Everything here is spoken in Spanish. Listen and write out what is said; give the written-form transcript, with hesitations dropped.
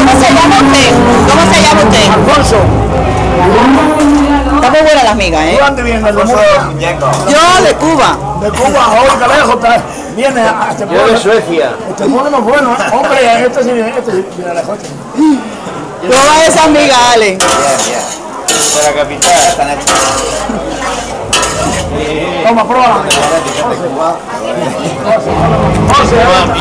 ¿Cómo se llama usted? ¿Cómo se llama usted? Alfonso. Está muy buena las migas, ¿eh? ¿Tú dónde vienes, Alfonso? Yo de Cuba. De Cuba, oiga, lejos, viene a este pueblo. Yo de Suecia. Este pueblo no es bueno, ¿eh? Hombre, este sí viene lejos. Prueba esa miga, Ale. Bien, bien. De la capital. Están hechas. Toma, pruébala.